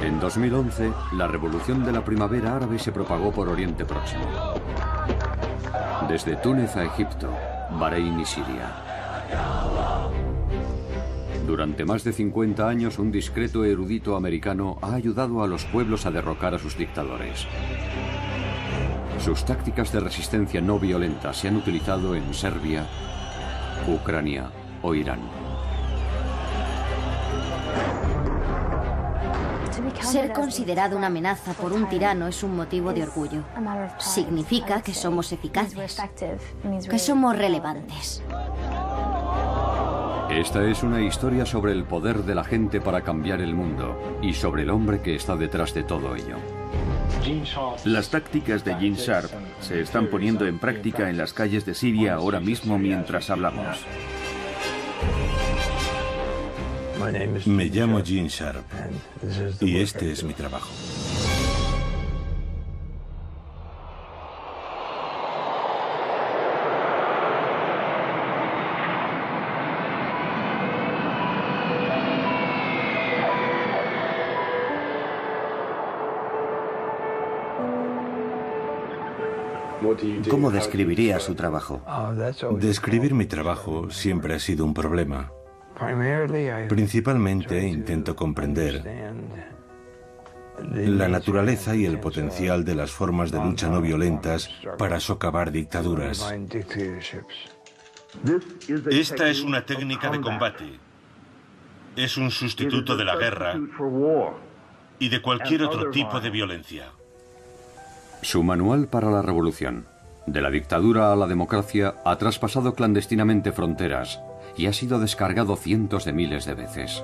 En 2011, la revolución de la primavera árabe se propagó por Oriente Próximo. Desde Túnez a Egipto, Bahrein y Siria. Durante más de 50 años, un discreto erudito americano ha ayudado a los pueblos a derrocar a sus dictadores. Sus tácticas de resistencia no violenta se han utilizado en Serbia, Ucrania o Irán. Ser considerado una amenaza por un tirano es un motivo de orgullo. Significa que somos eficaces, que somos relevantes. Esta es una historia sobre el poder de la gente para cambiar el mundo y sobre el hombre que está detrás de todo ello. Las tácticas de Gene Sharp se están poniendo en práctica en las calles de Siria ahora mismo mientras hablamos. Me llamo Gene Sharp y este es mi trabajo. ¿Cómo describiría su trabajo? Describir mi trabajo siempre ha sido un problema. Principalmente intento comprender la naturaleza y el potencial de las formas de lucha no violentas para socavar dictaduras. Esta es una técnica de combate. Es un sustituto de la guerra y de cualquier otro tipo de violencia. Su manual para la revolución, de la dictadura a la democracia, ha traspasado clandestinamente fronteras y ha sido descargado cientos de miles de veces.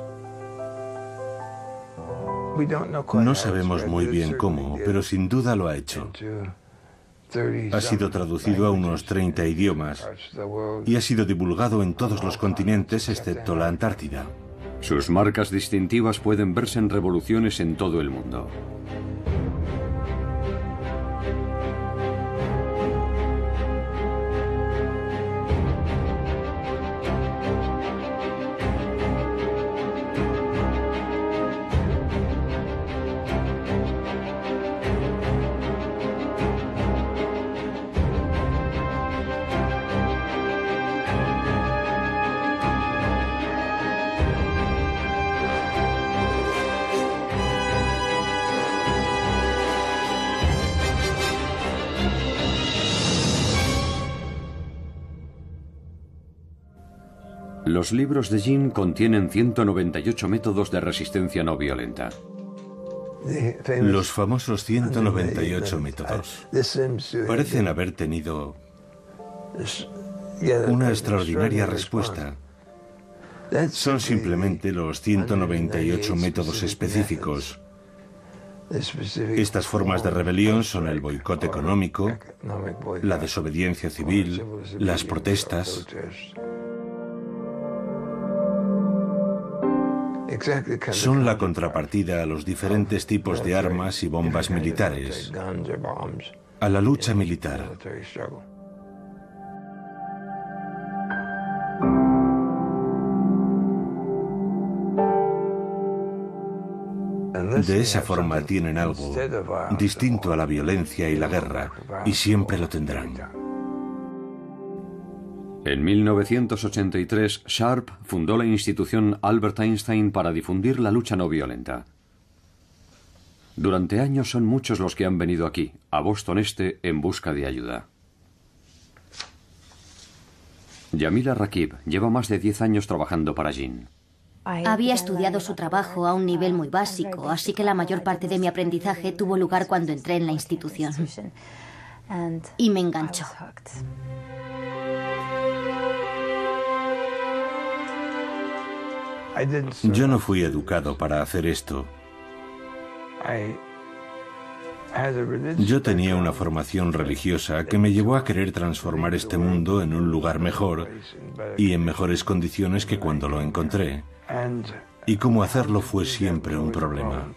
No sabemos muy bien cómo, pero sin duda lo ha hecho. Ha sido traducido a unos 30 idiomas y ha sido divulgado en todos los continentes excepto la Antártida. Sus marcas distintivas pueden verse en revoluciones en todo el mundo. Los libros de Gene contienen 198 métodos de resistencia no violenta. Los famosos 198 métodos parecen haber tenido una extraordinaria respuesta. Son simplemente los 198 métodos específicos. Estas formas de rebelión son el boicot económico, la desobediencia civil, las protestas. Son la contrapartida a los diferentes tipos de armas y bombas militares, a la lucha militar. De esa forma tienen algo distinto a la violencia y la guerra, y siempre lo tendrán. En 1983, Sharp fundó la institución Albert Einstein para difundir la lucha no violenta. Durante años son muchos los que han venido aquí, a Boston Este, en busca de ayuda. Yamila Rakib lleva más de 10 años trabajando para Gene. Había estudiado su trabajo a un nivel muy básico, así que la mayor parte de mi aprendizaje tuvo lugar cuando entré en la institución. Y me enganchó. Yo no fui educado para hacer esto. Yo tenía una formación religiosa que me llevó a querer transformar este mundo en un lugar mejor y en mejores condiciones que cuando lo encontré. Y cómo hacerlo fue siempre un problema.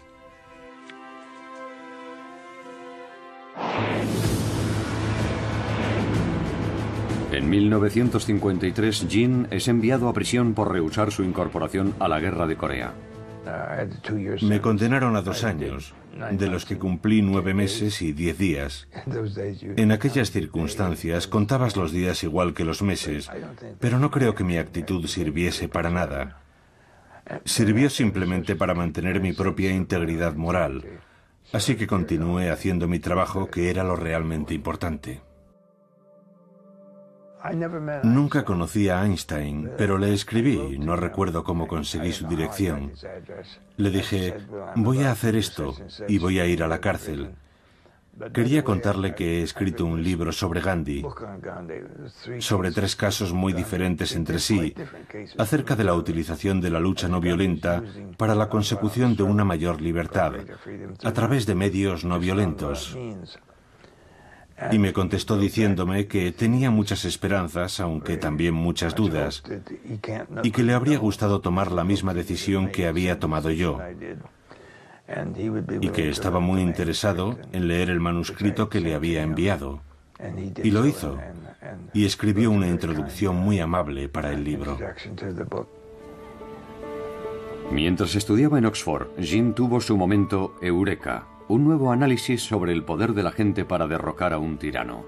En 1953, Gene es enviado a prisión por rehusar su incorporación a la guerra de Corea. Me condenaron a 2 años, de los que cumplí 9 meses y 10 días. En aquellas circunstancias contabas los días igual que los meses, pero no creo que mi actitud sirviese para nada. Sirvió simplemente para mantener mi propia integridad moral, así que continué haciendo mi trabajo, que era lo realmente importante. Nunca conocí a Einstein, pero le escribí, no recuerdo cómo conseguí su dirección. Le dije, voy a hacer esto y voy a ir a la cárcel. Quería contarle que he escrito un libro sobre Gandhi, sobre 3 casos muy diferentes entre sí, acerca de la utilización de la lucha no violenta para la consecución de una mayor libertad, a través de medios no violentos. Y me contestó diciéndome que tenía muchas esperanzas, aunque también muchas dudas, y que le habría gustado tomar la misma decisión que había tomado yo, y que estaba muy interesado en leer el manuscrito que le había enviado. Y lo hizo, y escribió una introducción muy amable para el libro. Mientras estudiaba en Oxford, Jean tuvo su momento eureka, un nuevo análisis sobre el poder de la gente para derrocar a un tirano.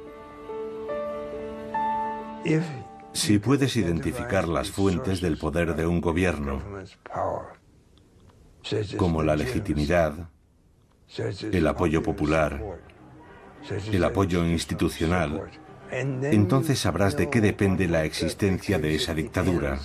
Si puedes identificar las fuentes del poder de un gobierno, como la legitimidad, el apoyo popular, el apoyo institucional, entonces sabrás de qué depende la existencia de esa dictadura.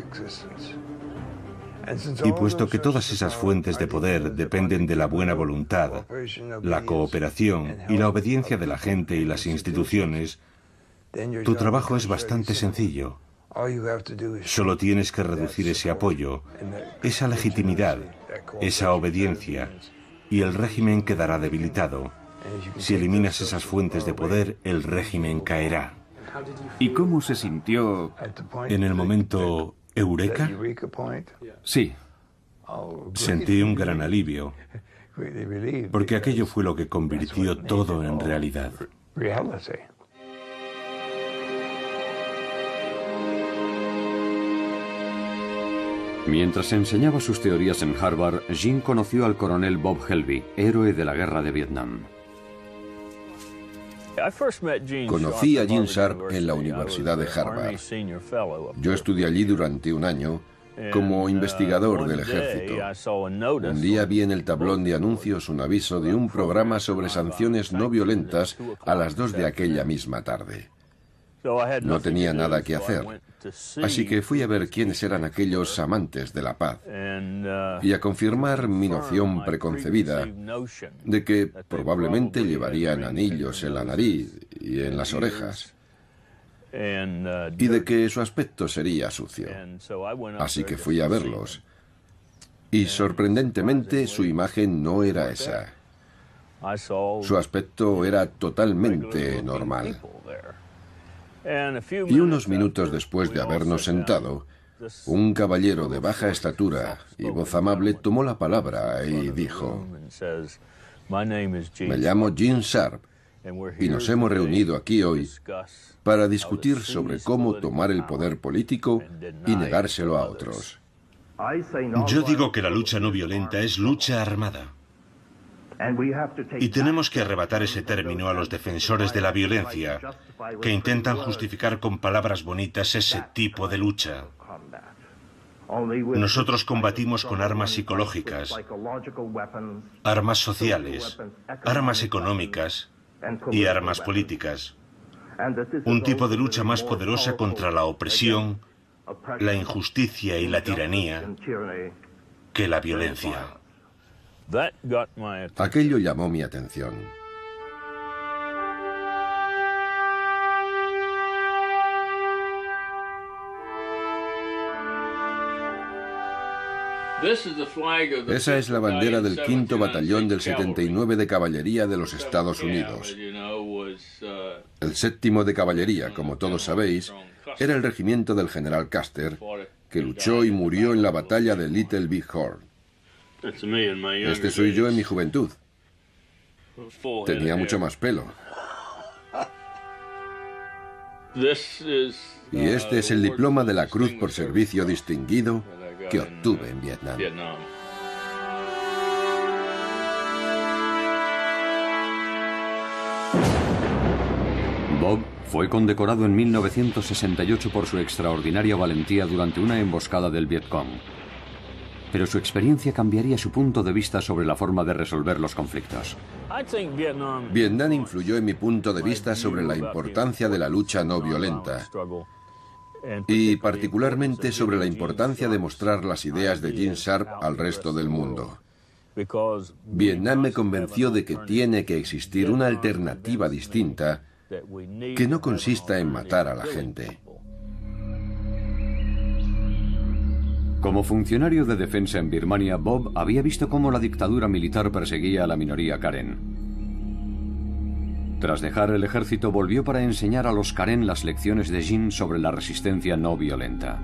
Y puesto que todas esas fuentes de poder dependen de la buena voluntad, la cooperación y la obediencia de la gente y las instituciones, tu trabajo es bastante sencillo. Solo tienes que reducir ese apoyo, esa legitimidad, esa obediencia, y el régimen quedará debilitado. Si eliminas esas fuentes de poder, el régimen caerá. ¿Y cómo se sintió en el momento eureka? Sí. Sentí un gran alivio, porque aquello fue lo que convirtió todo en realidad. Mientras enseñaba sus teorías en Harvard, Jean conoció al coronel Bob Helby, héroe de la guerra de Vietnam. Conocí a Gene Sharp en la Universidad de Harvard. Yo estudié allí durante 1 año como investigador del ejército. Un día vi en el tablón de anuncios un aviso de un programa sobre sanciones no violentas a las 2 de aquella misma tarde. No tenía nada que hacer, así que fui a ver quiénes eran aquellos amantes de la paz y a confirmar mi noción preconcebida de que probablemente llevarían anillos en la nariz y en las orejas y de que su aspecto sería sucio. Así que fui a verlos y sorprendentemente su imagen no era esa. Su aspecto era totalmente normal. Y unos minutos después de habernos sentado, un caballero de baja estatura y voz amable tomó la palabra y dijo: me llamo Gene Sharp y nos hemos reunido aquí hoy para discutir sobre cómo tomar el poder político y negárselo a otros. Yo digo que la lucha no violenta es lucha armada. Y tenemos que arrebatar ese término a los defensores de la violencia, que intentan justificar con palabras bonitas ese tipo de lucha. Nosotros combatimos con armas psicológicas, armas sociales, armas económicas y armas políticas. Un tipo de lucha más poderosa contra la opresión, la injusticia y la tiranía que la violencia. Aquello llamó mi atención. Esa es la bandera del 5º Batallón del 79 de Caballería de los Estados Unidos. El 7º de Caballería, como todos sabéis, era el regimiento del general Custer, que luchó y murió en la batalla de Little Big Horn. Este soy yo en mi juventud. Tenía mucho más pelo. Y este es el diploma de la Cruz por Servicio Distinguido que obtuve en Vietnam. Bob fue condecorado en 1968 por su extraordinaria valentía durante una emboscada del Vietcong. Pero su experiencia cambiaría su punto de vista sobre la forma de resolver los conflictos. Vietnam influyó en mi punto de vista sobre la importancia de la lucha no violenta y particularmente sobre la importancia de mostrar las ideas de Gene Sharp al resto del mundo. Vietnam me convenció de que tiene que existir una alternativa distinta que no consista en matar a la gente. Como funcionario de defensa en Birmania, Bob había visto cómo la dictadura militar perseguía a la minoría Karen. Tras dejar el ejército, volvió para enseñar a los Karen las lecciones de Gene sobre la resistencia no violenta.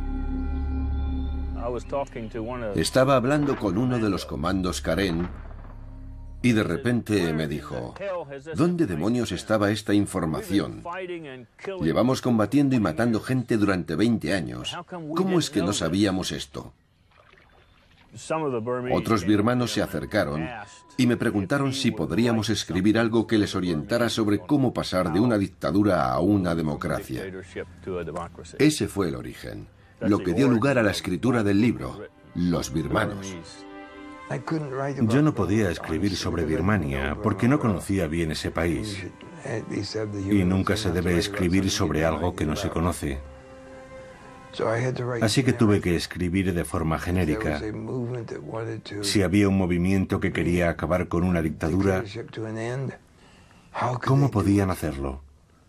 Estaba hablando con uno de los comandos Karen y de repente me dijo: ¿dónde demonios estaba esta información? Llevamos combatiendo y matando gente durante 20 años. ¿Cómo es que no sabíamos esto? Otros birmanos se acercaron y me preguntaron si podríamos escribir algo que les orientara sobre cómo pasar de una dictadura a una democracia. Ese fue el origen, lo que dio lugar a la escritura del libro, Los birmanos. Yo no podía escribir sobre Birmania porque no conocía bien ese país. Y nunca se debe escribir sobre algo que no se conoce. Así que tuve que escribir de forma genérica. Si había un movimiento que quería acabar con una dictadura, ¿cómo podían hacerlo?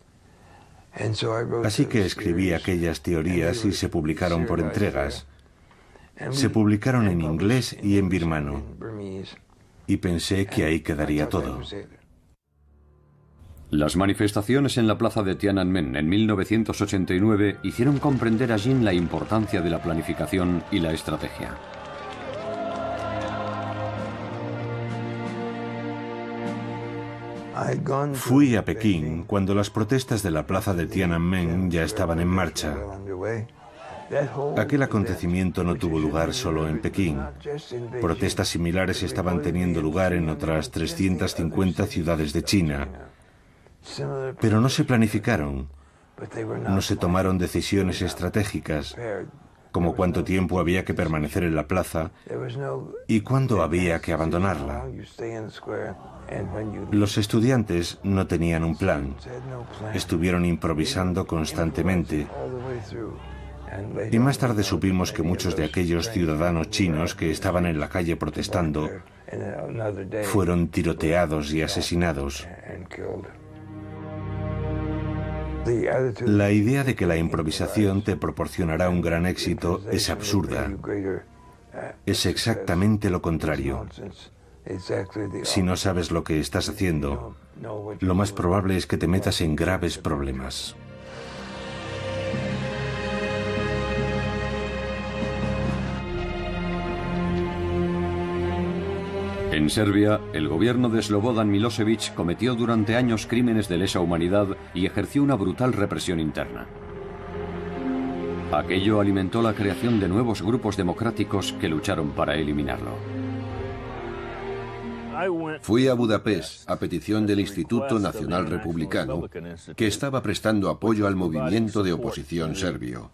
Así que escribí aquellas teorías y se publicaron por entregas. Se publicaron en inglés y en birmano. Y pensé que ahí quedaría todo. Las manifestaciones en la plaza de Tiananmen en 1989 hicieron comprender a Gene la importancia de la planificación y la estrategia. Fui a Pekín cuando las protestas de la plaza de Tiananmen ya estaban en marcha. Aquel acontecimiento no tuvo lugar solo en Pekín. Protestas similares estaban teniendo lugar en otras 350 ciudades de China. Pero no se planificaron, no se tomaron decisiones estratégicas, como cuánto tiempo había que permanecer en la plaza y cuándo había que abandonarla. Los estudiantes no tenían un plan, estuvieron improvisando constantemente. Y más tarde supimos que muchos de aquellos ciudadanos chinos que estaban en la calle protestando fueron tiroteados y asesinados. La idea de que la improvisación te proporcionará un gran éxito es absurda. Es exactamente lo contrario. Si no sabes lo que estás haciendo, lo más probable es que te metas en graves problemas. En Serbia, el gobierno de Slobodan Milosevic cometió durante años crímenes de lesa humanidad y ejerció una brutal represión interna. Aquello alimentó la creación de nuevos grupos democráticos que lucharon para eliminarlo. Fui a Budapest a petición del Instituto Nacional Republicano, que estaba prestando apoyo al movimiento de oposición serbio.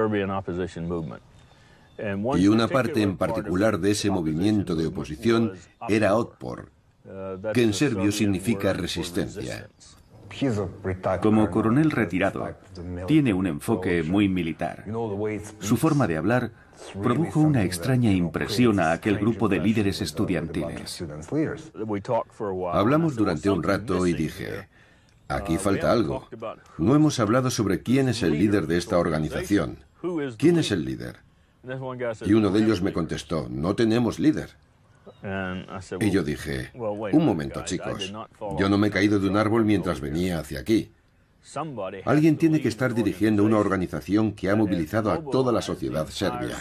Y una parte en particular de ese movimiento de oposición era Otpor, que en serbio significa resistencia. Como coronel retirado, tiene un enfoque muy militar. Su forma de hablar produjo una extraña impresión a aquel grupo de líderes estudiantiles. Hablamos durante un rato y dije: aquí falta algo. No hemos hablado sobre quién es el líder de esta organización. ¿Quién es el líder? Y uno de ellos me contestó: no tenemos líder. Y yo dije: un momento, chicos, yo no me he caído de un árbol mientras venía hacia aquí. Alguien tiene que estar dirigiendo una organización que ha movilizado a toda la sociedad serbia.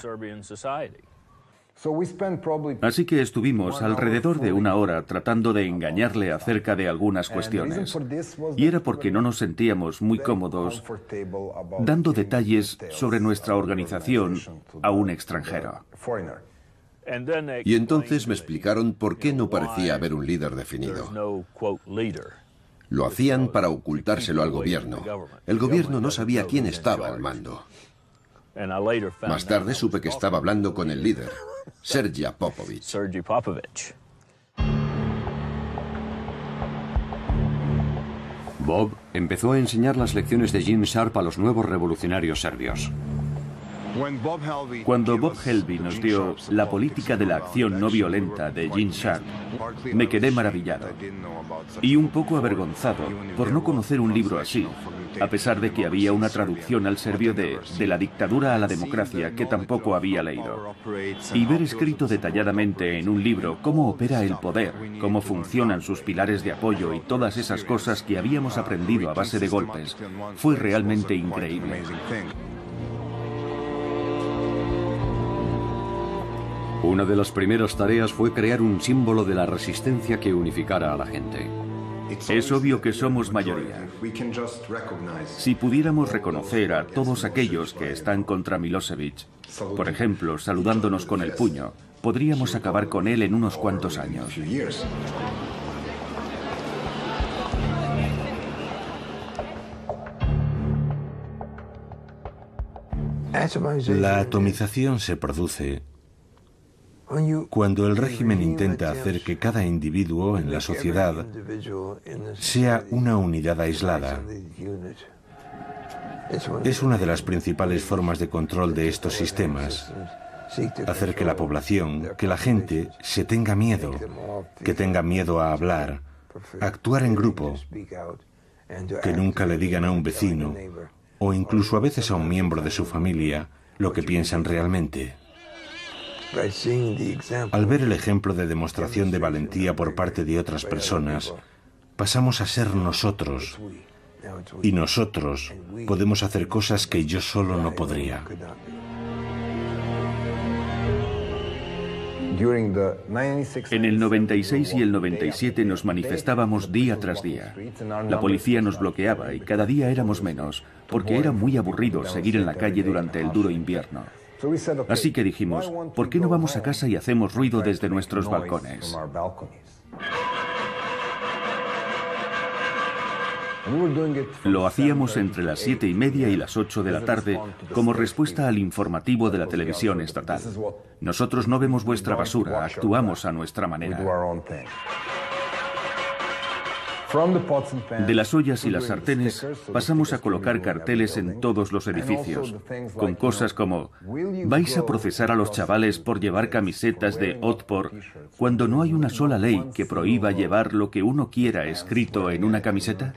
Así que estuvimos alrededor de una hora tratando de engañarle acerca de algunas cuestiones. Y era porque no nos sentíamos muy cómodos dando detalles sobre nuestra organización a un extranjero. Y entonces me explicaron por qué no parecía haber un líder definido. Lo hacían para ocultárselo al gobierno. El gobierno no sabía quién estaba al mando. Más tarde supe que estaba hablando con el líder, Sergei Popovich. Bob empezó a enseñar las lecciones de Gene Sharp a los nuevos revolucionarios serbios. Cuando Bob Helby nos dio La política de la acción no violenta de Gene Sharp, me quedé maravillado y un poco avergonzado por no conocer un libro así, a pesar de que había una traducción al serbio de la dictadura a la democracia que tampoco había leído. Y ver escrito detalladamente en un libro cómo opera el poder, cómo funcionan sus pilares de apoyo y todas esas cosas que habíamos aprendido a base de golpes, fue realmente increíble. Una de las primeras tareas fue crear un símbolo de la resistencia que unificara a la gente. Es obvio que somos mayoría. Si pudiéramos reconocer a todos aquellos que están contra Milosevic, por ejemplo, saludándonos con el puño, podríamos acabar con él en unos cuantos años. La atomización se produce cuando el régimen intenta hacer que cada individuo en la sociedad sea una unidad aislada. Es una de las principales formas de control de estos sistemas. Hacer que la población, que la gente, se tenga miedo, que tenga miedo a hablar, a actuar en grupo, que nunca le digan a un vecino, o incluso a veces a un miembro de su familia, lo que piensan realmente. Al ver el ejemplo de demostración de valentía por parte de otras personas, pasamos a ser nosotros. Y nosotros podemos hacer cosas que yo solo no podría. En el 96 y el 97 nos manifestábamos día tras día. La policía nos bloqueaba y cada día éramos menos, porque era muy aburrido seguir en la calle durante el duro invierno. Así que dijimos, ¿por qué no vamos a casa y hacemos ruido desde nuestros balcones? Lo hacíamos entre las 7:30 y las 8 de la tarde como respuesta al informativo de la televisión estatal. Nosotros no vemos vuestra basura, actuamos a nuestra manera. De las ollas y las sartenes pasamos a colocar carteles en todos los edificios, con cosas como ¿vais a procesar a los chavales por llevar camisetas de Otpor cuando no hay una sola ley que prohíba llevar lo que uno quiera escrito en una camiseta?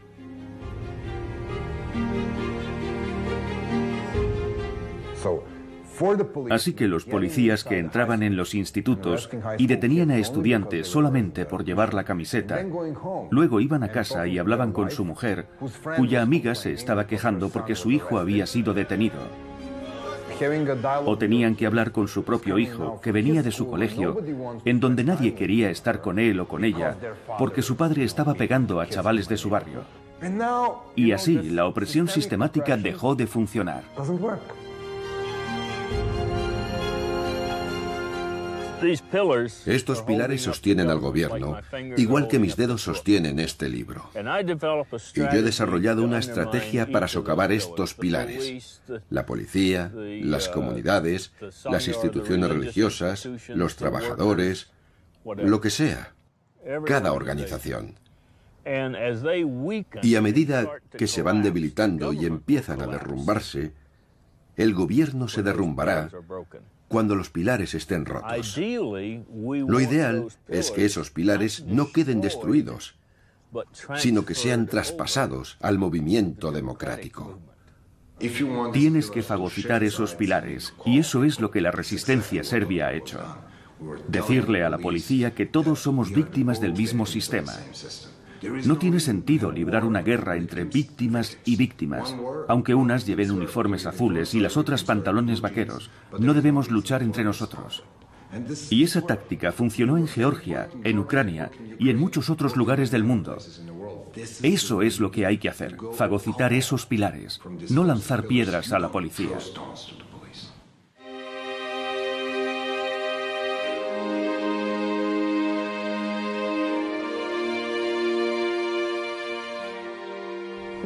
Así que los policías que entraban en los institutos y detenían a estudiantes solamente por llevar la camiseta, luego iban a casa y hablaban con su mujer, cuya amiga se estaba quejando porque su hijo había sido detenido. O tenían que hablar con su propio hijo, que venía de su colegio, en donde nadie quería estar con él o con ella, porque su padre estaba pegando a chavales de su barrio. Y así, la opresión sistemática dejó de funcionar. Estos pilares sostienen al gobierno, igual que mis dedos sostienen este libro. Y yo he desarrollado una estrategia para socavar estos pilares. La policía, las comunidades, las instituciones religiosas, los trabajadores, lo que sea, cada organización. Y a medida que se van debilitando y empiezan a derrumbarse, el gobierno se derrumbará cuando los pilares estén rotos. Lo ideal es que esos pilares no queden destruidos, sino que sean traspasados al movimiento democrático. Tienes que fagocitar esos pilares, y eso es lo que la resistencia serbia ha hecho. Decirle a la policía que todos somos víctimas del mismo sistema. No tiene sentido librar una guerra entre víctimas y víctimas. Aunque unas lleven uniformes azules y las otras pantalones vaqueros, no debemos luchar entre nosotros. Y esa táctica funcionó en Georgia, en Ucrania y en muchos otros lugares del mundo. Eso es lo que hay que hacer, fagocitar esos pilares, no lanzar piedras a la policía.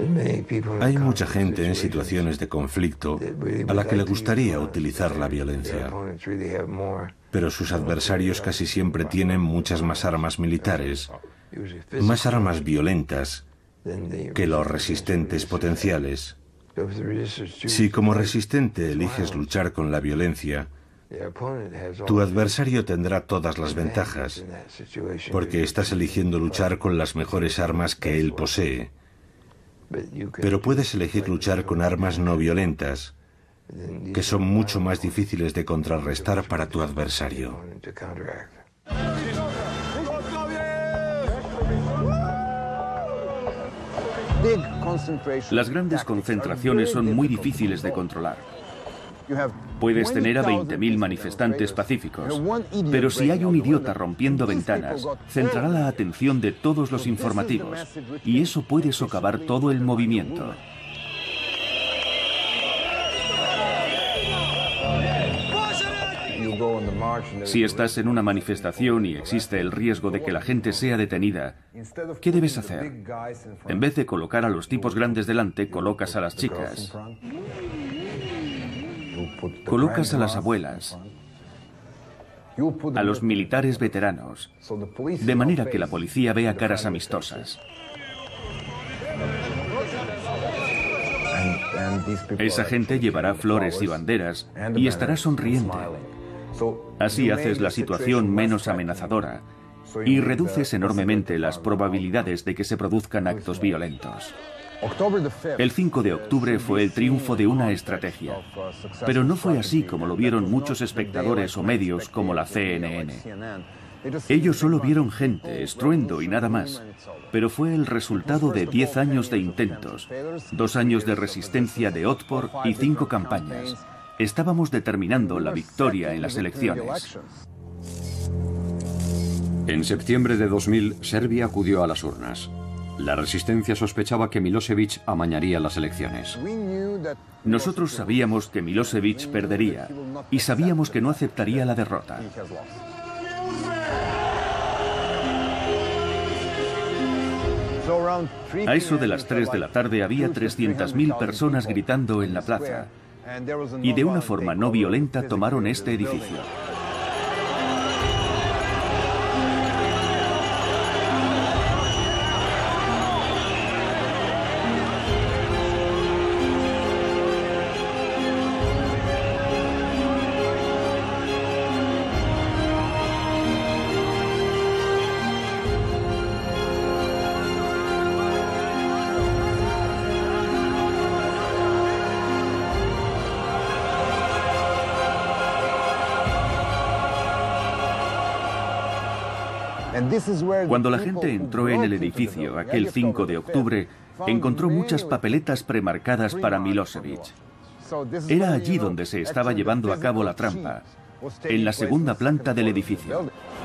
Hay mucha gente en situaciones de conflicto a la que le gustaría utilizar la violencia, pero sus adversarios casi siempre tienen muchas más armas militares, más armas violentas que los resistentes potenciales. Si como resistente eliges luchar con la violencia, tu adversario tendrá todas las ventajas, porque estás eligiendo luchar con las mejores armas que él posee. Pero puedes elegir luchar con armas no violentas, que son mucho más difíciles de contrarrestar para tu adversario. Las grandes concentraciones son muy difíciles de controlar. Puedes tener a 20.000 manifestantes pacíficos, pero si hay un idiota rompiendo ventanas, centrará la atención de todos los informativos, y eso puede socavar todo el movimiento. Si estás en una manifestación y existe el riesgo de que la gente sea detenida, ¿qué debes hacer? En vez de colocar a los tipos grandes delante, colocas a las chicas. Colocas a las abuelas, a los militares veteranos, de manera que la policía vea caras amistosas. Esa gente llevará flores y banderas y estará sonriente. Así haces la situación menos amenazadora y reduces enormemente las probabilidades de que se produzcan actos violentos. El 5 de octubre fue el triunfo de una estrategia, pero no fue así como lo vieron muchos espectadores o medios como la CNN. Ellos solo vieron gente, estruendo y nada más, pero fue el resultado de 10 años de intentos, 2 años de resistencia de Otpor y 5 campañas. Estábamos determinando la victoria en las elecciones. En septiembre de 2000, Serbia acudió a las urnas. La resistencia sospechaba que Milosevic amañaría las elecciones. Nosotros sabíamos que Milosevic perdería y sabíamos que no aceptaría la derrota. A eso de las 3 de la tarde había 300.000 personas gritando en la plaza y de una forma no violenta tomaron este edificio. Cuando la gente entró en el edificio aquel 5 de octubre, encontró muchas papeletas premarcadas para Milosevic. Era allí donde se estaba llevando a cabo la trampa, en la segunda planta del edificio.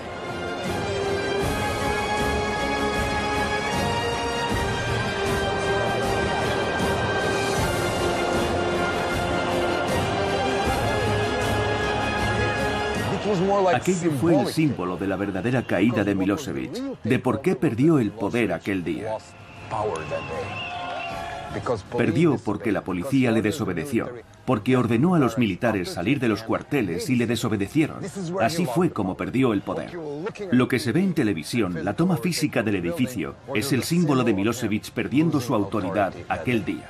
Aquello fue el símbolo de la verdadera caída de Milosevic, de por qué perdió el poder aquel día. Perdió porque la policía le desobedeció, porque ordenó a los militares salir de los cuarteles y le desobedecieron. Así fue como perdió el poder. Lo que se ve en televisión, la toma física del edificio, es el símbolo de Milosevic perdiendo su autoridad aquel día.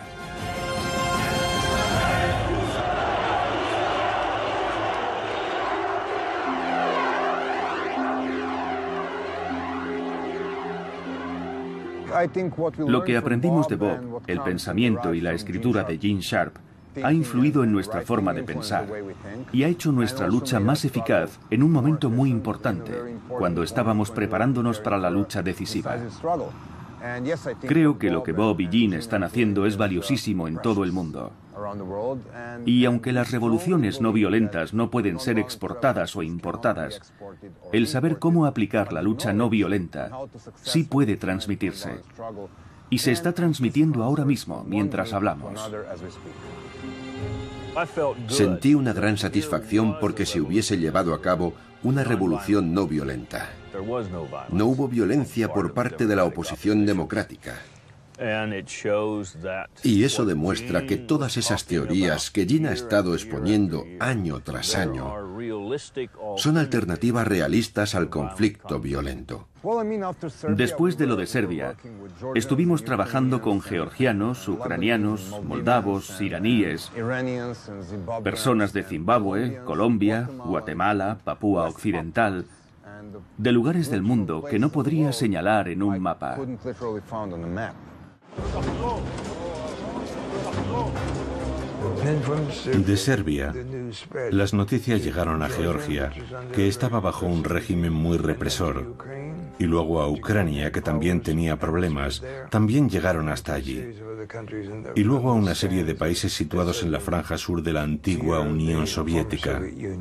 Lo que aprendimos de Bob, el pensamiento y la escritura de Gene Sharp, ha influido en nuestra forma de pensar y ha hecho nuestra lucha más eficaz en un momento muy importante, cuando estábamos preparándonos para la lucha decisiva. Creo que lo que Bob y Gene están haciendo es valiosísimo en todo el mundo. Y aunque las revoluciones no violentas no pueden ser exportadas o importadas, el saber cómo aplicar la lucha no violenta sí puede transmitirse. Y se está transmitiendo ahora mismo, mientras hablamos. Sentí una gran satisfacción porque se hubiese llevado a cabo una revolución no violenta. No hubo violencia por parte de la oposición democrática. Y eso demuestra que todas esas teorías que Jean ha estado exponiendo año tras año son alternativas realistas al conflicto violento. Después de lo de Serbia, estuvimos trabajando con georgianos, ucranianos, moldavos, iraníes, personas de Zimbabue, Colombia, Guatemala, Papúa Occidental, de lugares del mundo que no podría señalar en un mapa. De Serbia, las noticias llegaron a Georgia, que estaba bajo un régimen muy represor, y luego a Ucrania, que también tenía problemas, también llegaron hasta allí, y luego a una serie de países situados en la franja sur de la antigua Unión Soviética.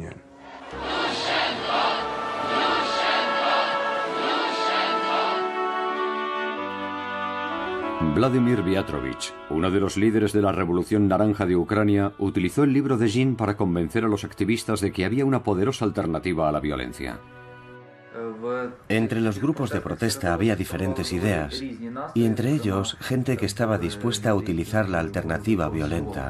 Vladimir Viatrovich, uno de los líderes de la Revolución Naranja de Ucrania, utilizó el libro de Jean para convencer a los activistas de que había una poderosa alternativa a la violencia. Entre los grupos de protesta había diferentes ideas, y entre ellos gente que estaba dispuesta a utilizar la alternativa violenta.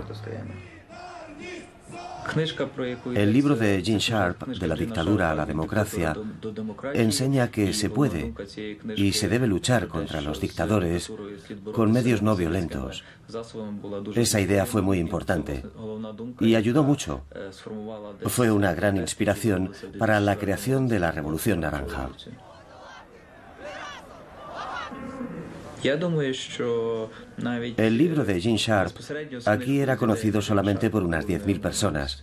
El libro de Gene Sharp, De la dictadura a la democracia, enseña que se puede y se debe luchar contra los dictadores con medios no violentos. Esa idea fue muy importante y ayudó mucho. Fue una gran inspiración para la creación de la Revolución Naranja. El libro de Gene Sharp aquí era conocido solamente por unas 10.000 personas,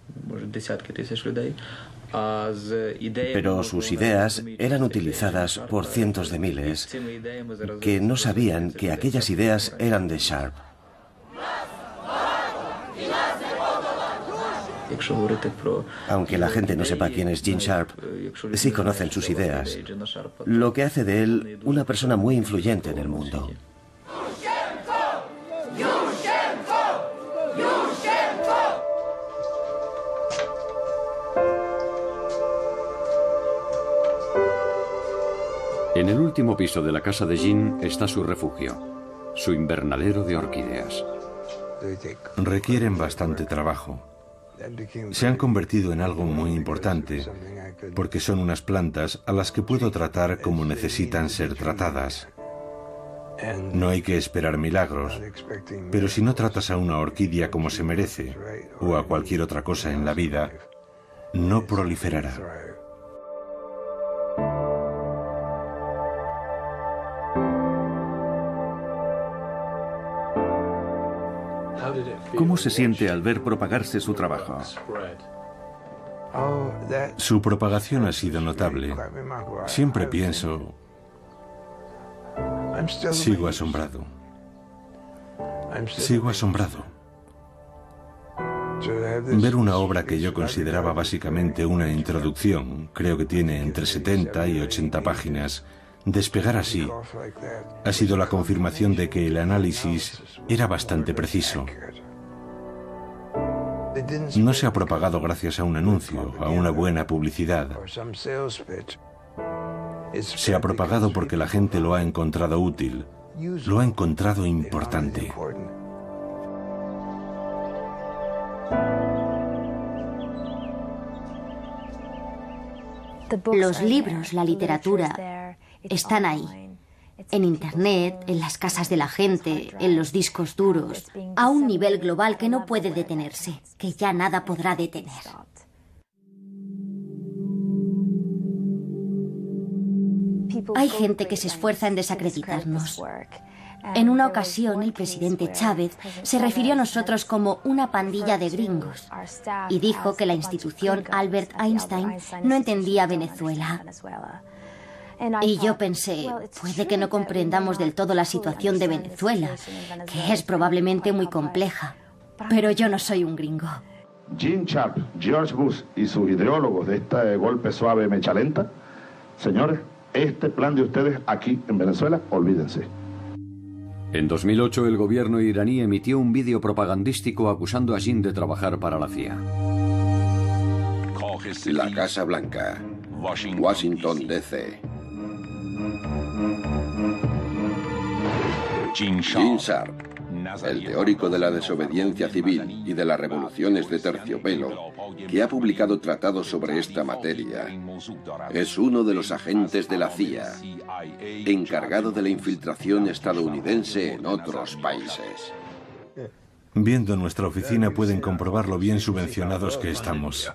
pero sus ideas eran utilizadas por cientos de miles que no sabían que aquellas ideas eran de Sharp. Aunque la gente no sepa quién es Gene Sharp, sí conocen sus ideas, lo que hace de él una persona muy influyente en el mundo. En el último piso de la casa de Jean está su refugio, su invernadero de orquídeas. Requieren bastante trabajo. Se han convertido en algo muy importante, porque son unas plantas a las que puedo tratar como necesitan ser tratadas. No hay que esperar milagros, pero si no tratas a una orquídea como se merece, o a cualquier otra cosa en la vida, no proliferará. ¿Cómo se siente al ver propagarse su trabajo? Su propagación ha sido notable. Siempre pienso, sigo asombrado. Sigo asombrado. Ver una obra que yo consideraba básicamente una introducción, creo que tiene entre 70 y 80 páginas, despegar así, ha sido la confirmación de que el análisis era bastante preciso. No se ha propagado gracias a un anuncio, a una buena publicidad. Se ha propagado porque la gente lo ha encontrado útil, lo ha encontrado importante. Los libros, la literatura, están ahí. En Internet, en las casas de la gente, en los discos duros, a un nivel global que no puede detenerse, que ya nada podrá detener. Hay gente que se esfuerza en desacreditarnos. En una ocasión, el presidente Chávez se refirió a nosotros como una pandilla de gringos y dijo que la institución Albert Einstein no entendía Venezuela. Y yo pensé, puede que no comprendamos del todo la situación de Venezuela, que es probablemente muy compleja, pero yo no soy un gringo. Gene Sharp, George Bush y sus ideólogos de este golpe suave mecha lenta, señores, este plan de ustedes aquí en Venezuela, olvídense. En 2008 el gobierno iraní emitió un vídeo propagandístico acusando a Jean de trabajar para la CIA. La Casa Blanca, Washington, D.C. Gene Sharp, el teórico de la desobediencia civil y de las revoluciones de terciopelo, que ha publicado tratados sobre esta materia, es uno de los agentes de la CIA, encargado de la infiltración estadounidense en otros países. Viendo nuestra oficina pueden comprobar lo bien subvencionados que estamos.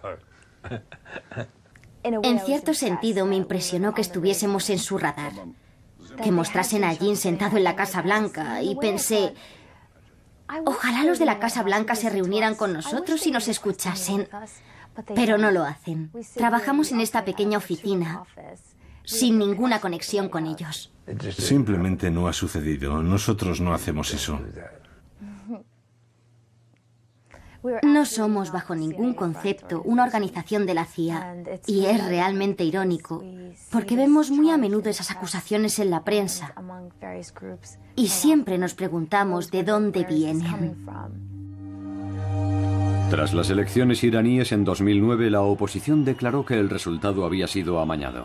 En cierto sentido me impresionó que estuviésemos en su radar, que mostrasen a Gene sentado en la Casa Blanca, y pensé, ojalá los de la Casa Blanca se reunieran con nosotros y nos escuchasen, pero no lo hacen. Trabajamos en esta pequeña oficina, sin ninguna conexión con ellos. Simplemente no ha sucedido. Nosotros no hacemos eso. No somos bajo ningún concepto una organización de la CIA, y es realmente irónico, porque vemos muy a menudo esas acusaciones en la prensa, y siempre nos preguntamos de dónde vienen. Tras las elecciones iraníes en 2009, la oposición declaró que el resultado había sido amañado.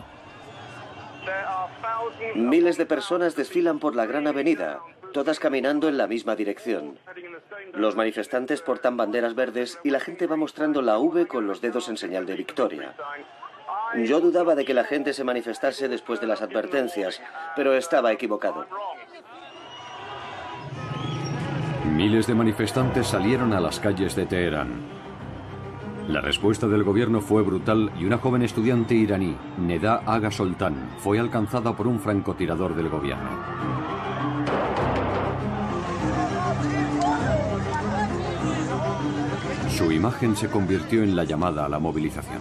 Miles de personas desfilan por la gran avenida, todas caminando en la misma dirección. Los manifestantes portan banderas verdes y la gente va mostrando la V con los dedos en señal de victoria. Yo dudaba de que la gente se manifestase después de las advertencias, pero estaba equivocado. Miles de manifestantes salieron a las calles de Teherán. La respuesta del gobierno fue brutal y una joven estudiante iraní, Neda Aga Soltan, fue alcanzada por un francotirador del gobierno. Su imagen se convirtió en la llamada a la movilización.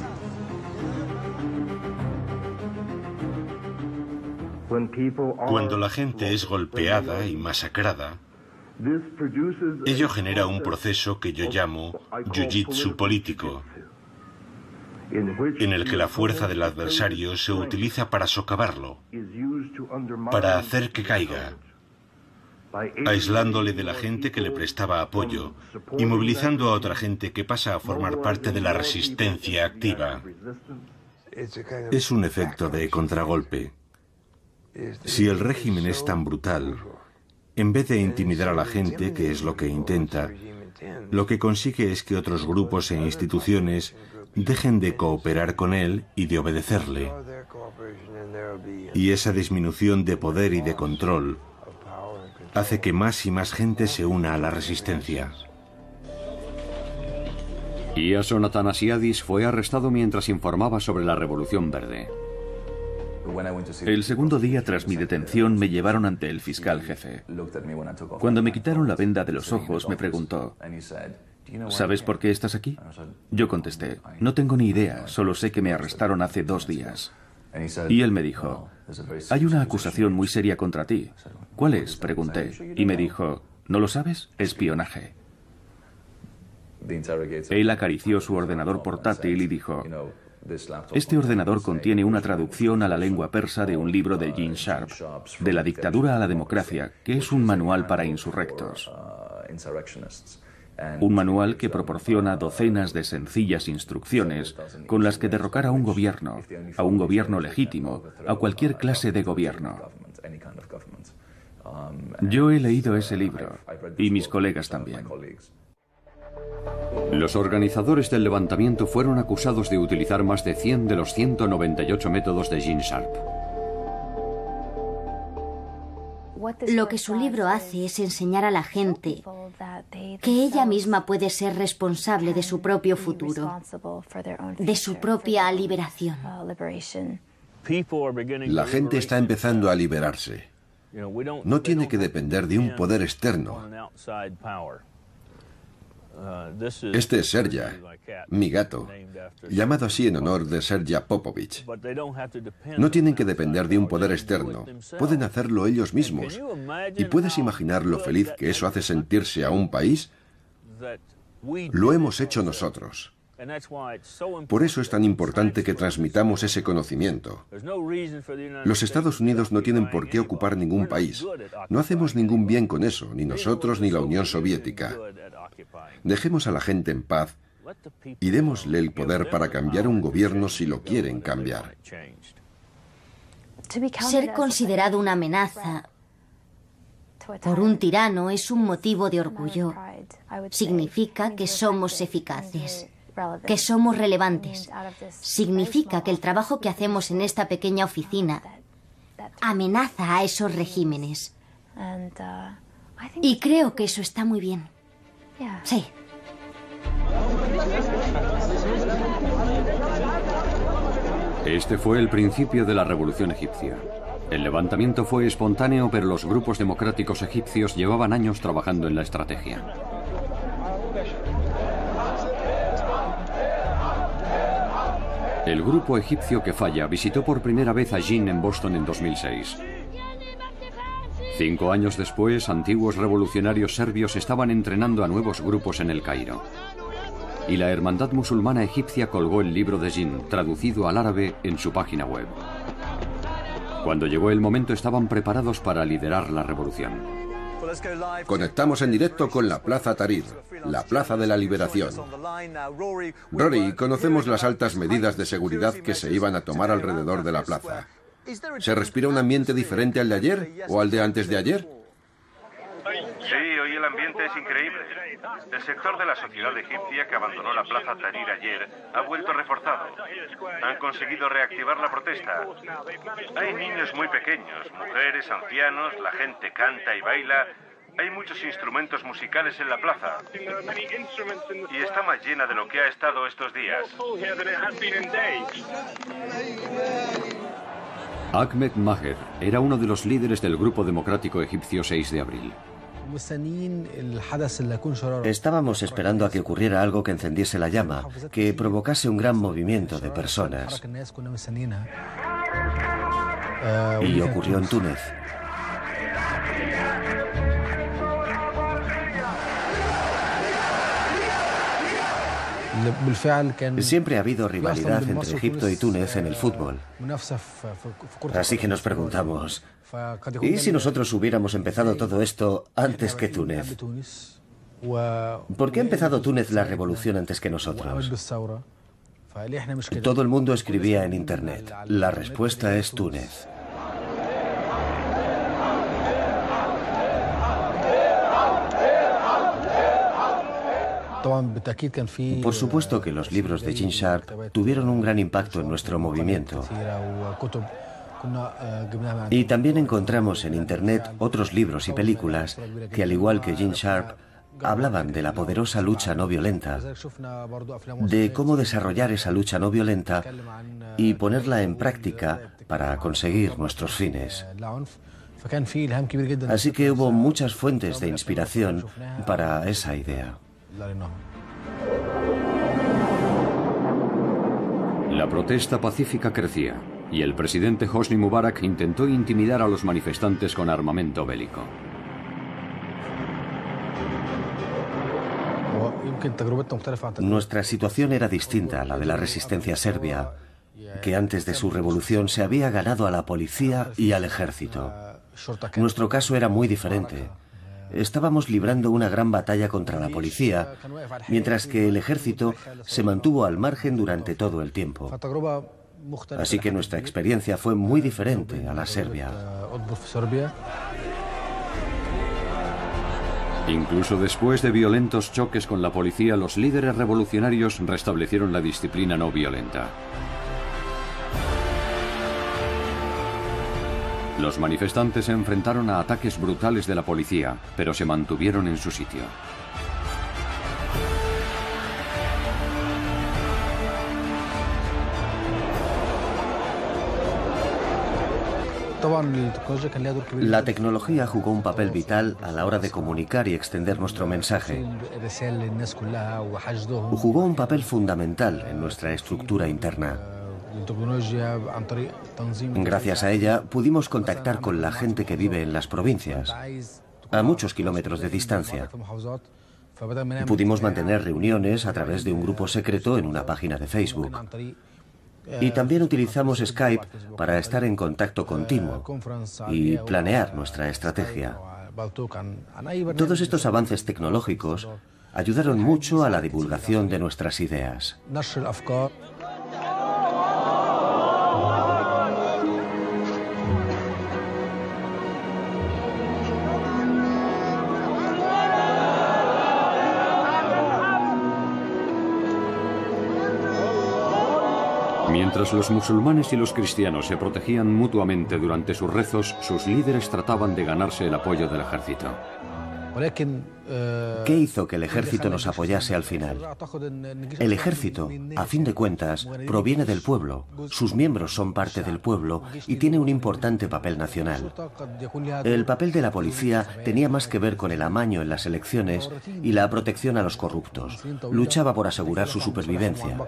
Cuando la gente es golpeada y masacrada, ello genera un proceso que yo llamo jiu-jitsu político, en el que la fuerza del adversario se utiliza para socavarlo, para hacer que caiga, aislándole de la gente que le prestaba apoyo y movilizando a otra gente que pasa a formar parte de la resistencia activa. Es un efecto de contragolpe. Si el régimen es tan brutal, en vez de intimidar a la gente, que es lo que intenta, lo que consigue es que otros grupos e instituciones dejen de cooperar con él y de obedecerle. Y esa disminución de poder y de control hace que más y más gente se una a la resistencia. Iason Athanasiadis fue arrestado mientras informaba sobre la Revolución Verde. El segundo día tras mi detención me llevaron ante el fiscal jefe. Cuando me quitaron la venda de los ojos me preguntó, ¿sabes por qué estás aquí? Yo contesté, no tengo ni idea, solo sé que me arrestaron hace 2 días. Y él me dijo, hay una acusación muy seria contra ti. ¿Cuál es?, pregunté. Y me dijo, ¿no lo sabes? Espionaje. Él acarició su ordenador portátil y dijo, este ordenador contiene una traducción a la lengua persa de un libro de Gene Sharp, De la dictadura a la democracia, que es un manual para insurrectos. Un manual que proporciona docenas de sencillas instrucciones con las que derrocar a un gobierno legítimo, a cualquier clase de gobierno. Yo he leído ese libro, y mis colegas también. Los organizadores del levantamiento fueron acusados de utilizar más de 100 de los 198 métodos de Gene Sharp. Lo que su libro hace es enseñar a la gente que ella misma puede ser responsable de su propio futuro, de su propia liberación. La gente está empezando a liberarse. No tiene que depender de un poder externo. Este es Serja, mi gato, llamado así en honor de Serja Popovich. No tienen que depender de un poder externo, pueden hacerlo ellos mismos. ¿Y puedes imaginar lo feliz que eso hace sentirse a un país? Lo hemos hecho nosotros. Por eso es tan importante que transmitamos ese conocimiento. Los Estados Unidos no tienen por qué ocupar ningún país. No hacemos ningún bien con eso, ni nosotros ni la Unión Soviética. Dejemos a la gente en paz y démosle el poder para cambiar un gobierno si lo quieren cambiar. Ser considerado una amenaza por un tirano es un motivo de orgullo. Significa que somos eficaces, que somos relevantes. Significa que el trabajo que hacemos en esta pequeña oficina amenaza a esos regímenes. Y creo que eso está muy bien. Sí. Este fue el principio de la revolución egipcia. El levantamiento fue espontáneo, pero los grupos democráticos egipcios llevaban años trabajando en la estrategia. El grupo egipcio que falla visitó por primera vez a Jin en Boston en 2006. 5 años después, antiguos revolucionarios serbios estaban entrenando a nuevos grupos en El Cairo. Y la Hermandad Musulmana Egipcia colgó el libro de Jin, traducido al árabe, en su página web. Cuando llegó el momento estaban preparados para liderar la revolución. Conectamos en directo con la Plaza Tahrir, la Plaza de la Liberación. Rory, conocemos las altas medidas de seguridad que se iban a tomar alrededor de la plaza. ¿Se respira un ambiente diferente al de ayer o al de antes de ayer? Sí, hoy el ambiente es increíble. El sector de la sociedad egipcia que abandonó la Plaza Tahrir ayer ha vuelto reforzado. Han conseguido reactivar la protesta. Hay niños muy pequeños, mujeres, ancianos, la gente canta y baila. Hay muchos instrumentos musicales en la plaza. Y está más llena de lo que ha estado estos días. Ahmed Maher era uno de los líderes del grupo democrático egipcio 6 de abril. Estábamos esperando a que ocurriera algo que encendiese la llama, que provocase un gran movimiento de personas. Y ocurrió en Túnez. Siempre ha habido rivalidad entre Egipto y Túnez en el fútbol. Así que nos preguntamos, ¿y si nosotros hubiéramos empezado todo esto antes que Túnez? ¿Por qué ha empezado Túnez la revolución antes que nosotros? Todo el mundo escribía en Internet. La respuesta es Túnez. Por supuesto que los libros de Gene Sharp tuvieron un gran impacto en nuestro movimiento. Y también encontramos en Internet otros libros y películas que, al igual que Gene Sharp, hablaban de la poderosa lucha no violenta, de cómo desarrollar esa lucha no violenta y ponerla en práctica para conseguir nuestros fines. Así que hubo muchas fuentes de inspiración para esa idea. La protesta pacífica crecía y el presidente Hosni Mubarak intentó intimidar a los manifestantes con armamento bélico. Nuestra situación era distinta a la de la resistencia serbia, que antes de su revolución se había ganado a la policía y al ejército. Nuestro caso era muy diferente. Estábamos librando una gran batalla contra la policía, mientras que el ejército se mantuvo al margen durante todo el tiempo. Así que nuestra experiencia fue muy diferente a la serbia. Incluso después de violentos choques con la policía, los líderes revolucionarios restablecieron la disciplina no violenta. Los manifestantes se enfrentaron a ataques brutales de la policía, pero se mantuvieron en su sitio. La tecnología jugó un papel vital a la hora de comunicar y extender nuestro mensaje. Jugó un papel fundamental en nuestra estructura interna. Gracias a ella pudimos contactar con la gente que vive en las provincias, a muchos kilómetros de distancia. Pudimos mantener reuniones a través de un grupo secreto en una página de Facebook. Y también utilizamos Skype para estar en contacto continuo y planear nuestra estrategia. Todos estos avances tecnológicos ayudaron mucho a la divulgación de nuestras ideas. Mientras los musulmanes y los cristianos se protegían mutuamente durante sus rezos, sus líderes trataban de ganarse el apoyo del ejército. ¿Qué hizo que el ejército nos apoyase al final? El ejército, a fin de cuentas, proviene del pueblo. Sus miembros son parte del pueblo y tiene un importante papel nacional. El papel de la policía tenía más que ver con el amaño en las elecciones y la protección a los corruptos. Luchaba por asegurar su supervivencia.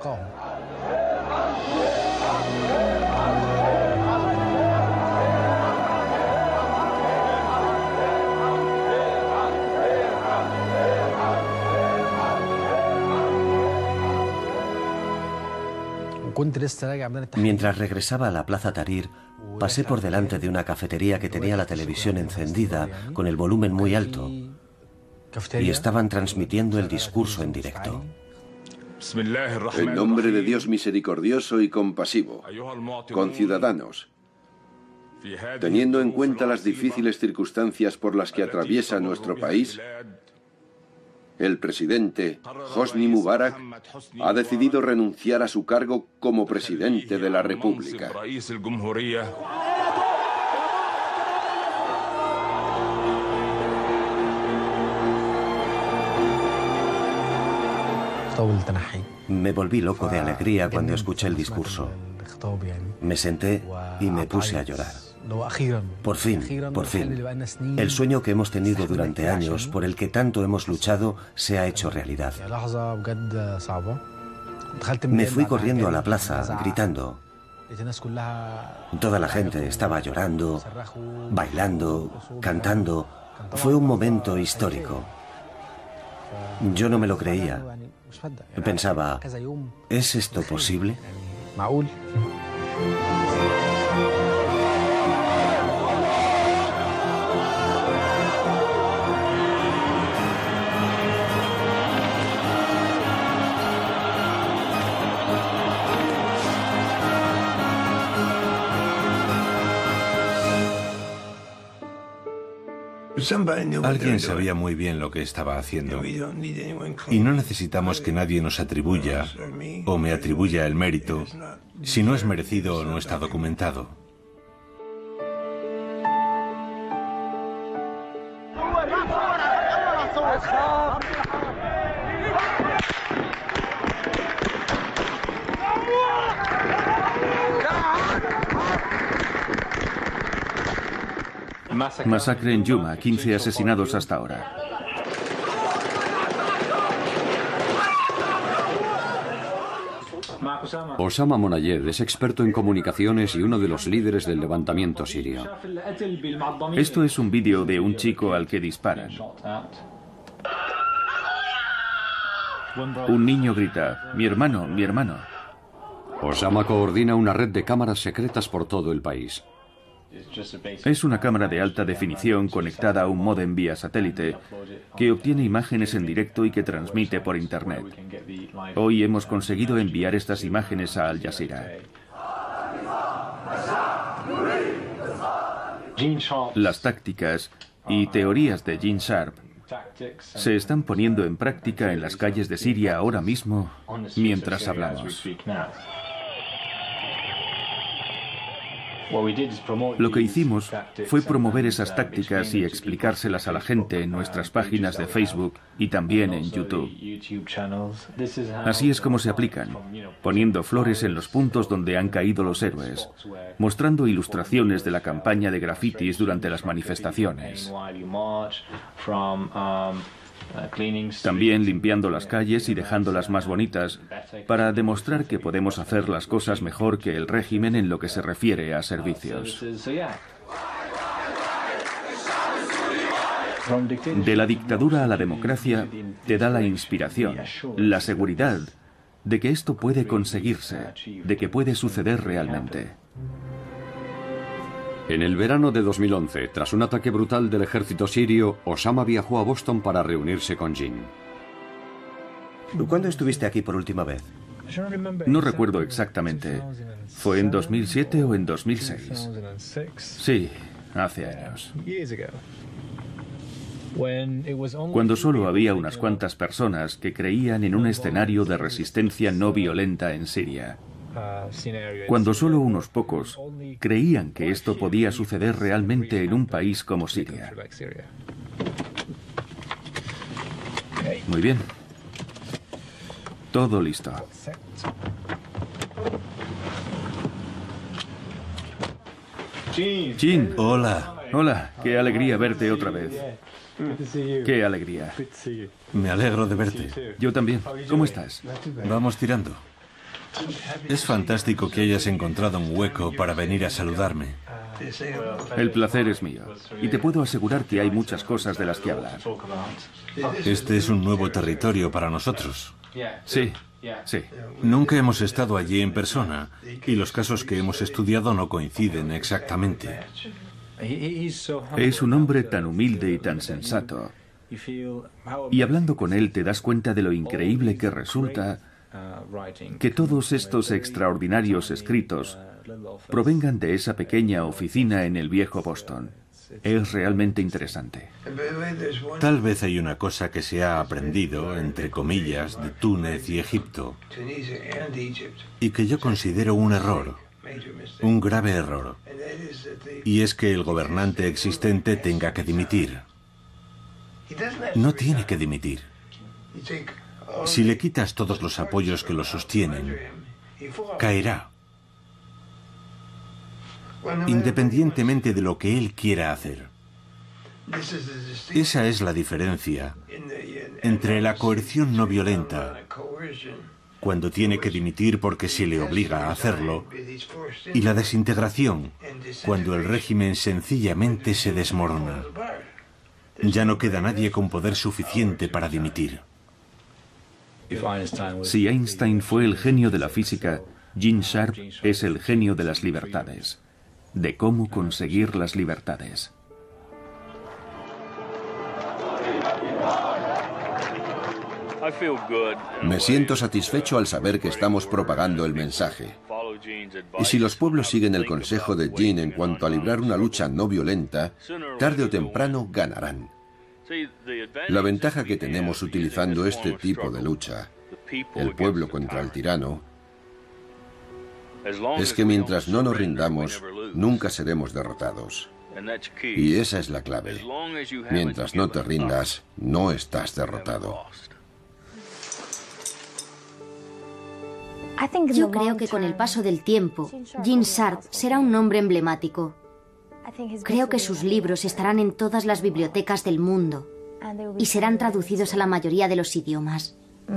Mientras regresaba a la Plaza Tahrir, pasé por delante de una cafetería que tenía la televisión encendida con el volumen muy alto y estaban transmitiendo el discurso en directo. En nombre de Dios misericordioso y compasivo, conciudadanos, teniendo en cuenta las difíciles circunstancias por las que atraviesa nuestro país, el presidente Hosni Mubarak ha decidido renunciar a su cargo como presidente de la República. Me volví loco de alegría cuando escuché el discurso. Me senté y me puse a llorar. Por fin, el sueño que hemos tenido durante años, por el que tanto hemos luchado, se ha hecho realidad. Me fui corriendo a la plaza, gritando. Toda la gente estaba llorando, bailando, cantando. Fue un momento histórico. Yo no me lo creía. Pensaba, ¿es esto posible? Alguien sabía muy bien lo que estaba haciendo. Y no necesitamos que nadie nos atribuya o me atribuya el mérito si no es merecido o no está documentado. Masacre en Yuma, 15 asesinados hasta ahora. Osama Monayed es experto en comunicaciones y uno de los líderes del levantamiento sirio. Esto es un vídeo de un chico al que disparan. Un niño grita, "Mi hermano, mi hermano". Osama coordina una red de cámaras secretas por todo el país. Es una cámara de alta definición conectada a un módem vía satélite que obtiene imágenes en directo y que transmite por Internet. Hoy hemos conseguido enviar estas imágenes a Al Jazeera. Las tácticas y teorías de Gene Sharp se están poniendo en práctica en las calles de Siria ahora mismo mientras hablamos. Lo que hicimos fue promover esas tácticas y explicárselas a la gente en nuestras páginas de Facebook y también en YouTube. Así es como se aplican, poniendo flores en los puntos donde han caído los héroes, mostrando ilustraciones de la campaña de grafitis durante las manifestaciones. También limpiando las calles y dejándolas más bonitas para demostrar que podemos hacer las cosas mejor que el régimen en lo que se refiere a servicios. De la dictadura a la democracia te da la inspiración, la seguridad de que esto puede conseguirse, de que puede suceder realmente. En el verano de 2011, tras un ataque brutal del ejército sirio, Osama viajó a Boston para reunirse con Gene. ¿Cuándo estuviste aquí por última vez? No recuerdo exactamente. ¿Fue en 2007 o en 2006? Sí, hace años. Cuando solo había unas cuantas personas que creían en un escenario de resistencia no violenta en Siria. cuando solo unos pocos creían que esto podía suceder realmente en un país como Siria. Muy bien. Todo listo. Jin. Hola. Hola, qué alegría verte otra vez. Qué alegría. Me alegro de verte. Yo también. ¿Cómo estás? Vamos tirando. Es fantástico que hayas encontrado un hueco para venir a saludarme. El placer es mío. Y te puedo asegurar que hay muchas cosas de las que hablar. Este es un nuevo territorio para nosotros. Sí, sí. Nunca hemos estado allí en persona y los casos que hemos estudiado no coinciden exactamente. Es un hombre tan humilde y tan sensato. Y hablando con él te das cuenta de lo increíble que resulta que todos estos extraordinarios escritos provengan de esa pequeña oficina en el viejo Boston. Es realmente interesante. Tal vez hay una cosa que se ha aprendido, entre comillas, de Túnez y Egipto, y que yo considero un error, un grave error, y es que el gobernante existente tenga que dimitir. No tiene que dimitir. Si le quitas todos los apoyos que lo sostienen, caerá, independientemente de lo que él quiera hacer. Esa es la diferencia entre la coerción no violenta, cuando tiene que dimitir porque se le obliga a hacerlo, y la desintegración, cuando el régimen sencillamente se desmorona. Ya no queda nadie con poder suficiente para dimitir. Si Einstein fue el genio de la física, Gene Sharp es el genio de las libertades, de cómo conseguir las libertades. Me siento satisfecho al saber que estamos propagando el mensaje. Y si los pueblos siguen el consejo de Gene en cuanto a librar una lucha no violenta, tarde o temprano ganarán. La ventaja que tenemos utilizando este tipo de lucha, el pueblo contra el tirano, es que mientras no nos rindamos, nunca seremos derrotados. Y esa es la clave. Mientras no te rindas, no estás derrotado. Yo creo que con el paso del tiempo, Gene Sharp será un nombre emblemático. Creo que sus libros estarán en todas las bibliotecas del mundo y serán traducidos a la mayoría de los idiomas.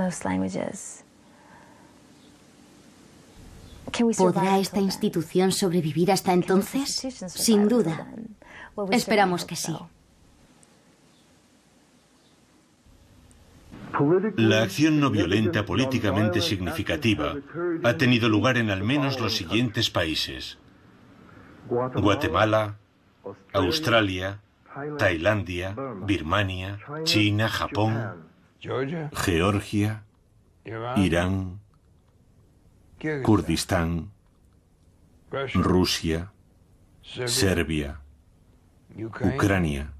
¿Podrá esta institución sobrevivir hasta entonces? Sin duda. Esperamos que sí. La acción no violenta políticamente significativa ha tenido lugar en al menos los siguientes países: Guatemala, Australia, Tailandia, Birmania, China, Japón, Georgia, Irán, Kurdistán, Rusia, Serbia, Ucrania,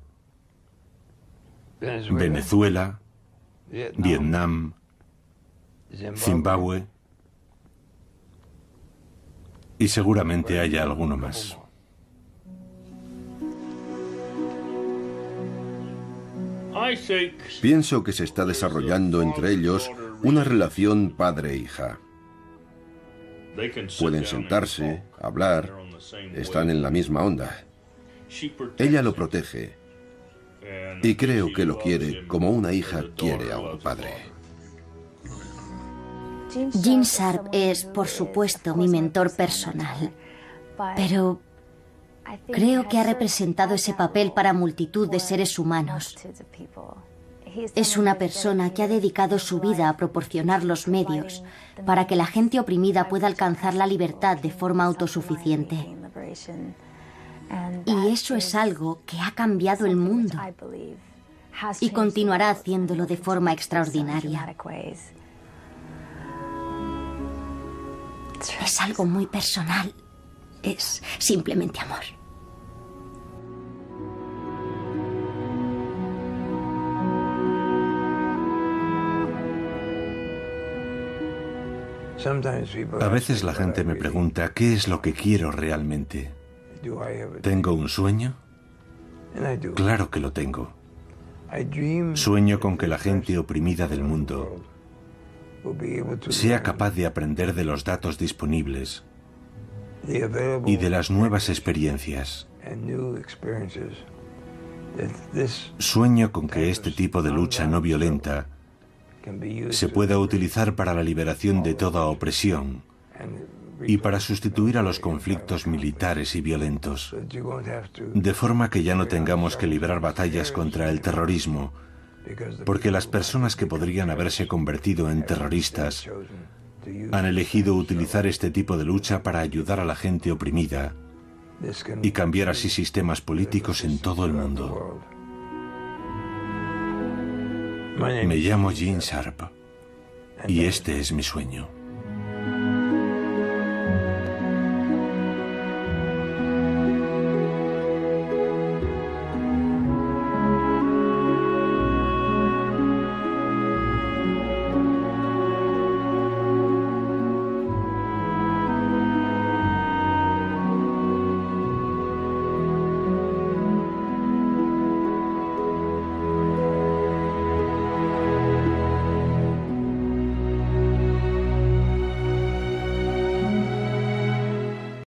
Venezuela, Vietnam, Zimbabue y seguramente haya alguno más. Pienso que se está desarrollando entre ellos una relación padre-hija. Pueden sentarse, hablar, están en la misma onda. Ella lo protege y creo que lo quiere como una hija quiere a un padre. Gene Sharp es, por supuesto, mi mentor personal, pero creo que ha representado ese papel para multitud de seres humanos. Es una persona que ha dedicado su vida a proporcionar los medios para que la gente oprimida pueda alcanzar la libertad de forma autosuficiente. Y eso es algo que ha cambiado el mundo y continuará haciéndolo de forma extraordinaria. Es algo muy personal. Es simplemente amor. A veces la gente me pregunta qué es lo que quiero realmente. ¿Tengo un sueño? Claro que lo tengo. Sueño con que la gente oprimida del mundo sea capaz de aprender de los datos disponibles y de las nuevas experiencias. Sueño con que este tipo de lucha no violenta se pueda utilizar para la liberación de toda opresión y para sustituir a los conflictos militares y violentos, de forma que ya no tengamos que librar batallas contra el terrorismo, porque las personas que podrían haberse convertido en terroristas han elegido utilizar este tipo de lucha para ayudar a la gente oprimida y cambiar así sistemas políticos en todo el mundo. Me llamo Gene Sharp y este es mi sueño.